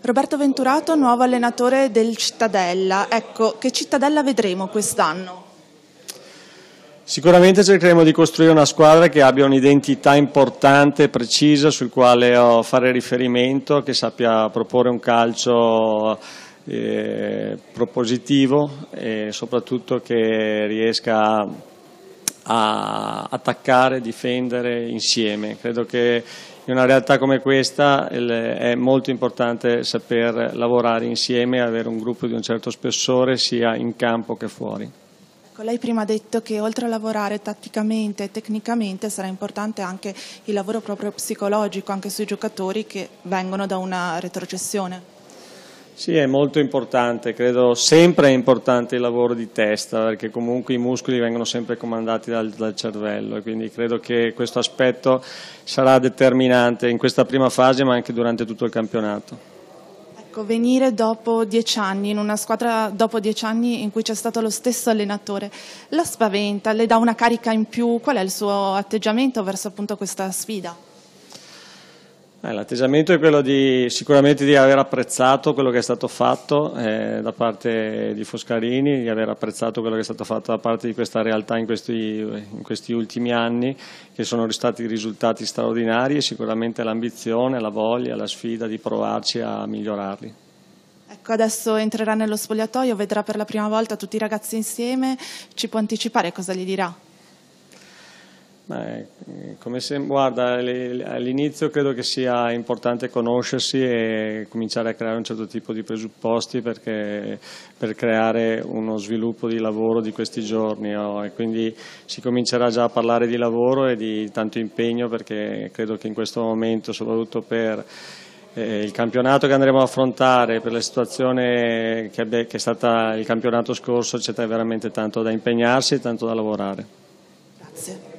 Roberto Venturato, nuovo allenatore del Cittadella. Ecco, che Cittadella vedremo quest'anno? Sicuramente cercheremo di costruire una squadra che abbia un'identità importante e precisa sul quale fare riferimento, che sappia proporre un calcio propositivo e soprattutto che riesca a attaccare, difendere insieme. Credo che in una realtà come questa è molto importante saper lavorare insieme e avere un gruppo di un certo spessore sia in campo che fuori. Lei prima ha detto che oltre a lavorare tatticamente e tecnicamente sarà importante anche il lavoro proprio psicologico anche sui giocatori che vengono da una retrocessione. Sì, è molto importante, credo sempre è importante il lavoro di testa, perché comunque i muscoli vengono sempre comandati dal cervello e quindi credo che questo aspetto sarà determinante in questa prima fase ma anche durante tutto il campionato. Ecco, venire dopo 10 anni, in una squadra dopo 10 anni in cui c'è stato lo stesso allenatore, la spaventa, le dà una carica in più? Qual è il suo atteggiamento verso appunto questa sfida? L'atteggiamento è quello sicuramente di aver apprezzato quello che è stato fatto da parte di Foscarini, di aver apprezzato quello che è stato fatto da parte di questa realtà in questi ultimi anni, che sono stati risultati straordinari, e sicuramente l'ambizione, la voglia, la sfida di provarci a migliorarli. Ecco, adesso entrerà nello spogliatoio, vedrà per la prima volta tutti i ragazzi insieme, ci può anticipare cosa gli dirà? Guarda, all'inizio credo che sia importante conoscersi e cominciare a creare un certo tipo di presupposti per creare uno sviluppo di lavoro di questi giorni, e quindi si comincerà già a parlare di lavoro e di tanto impegno, perché credo che in questo momento, soprattutto per il campionato che andremo a affrontare, per la situazione che è stata il campionato scorso, c'è veramente tanto da impegnarsi e tanto da lavorare. Grazie.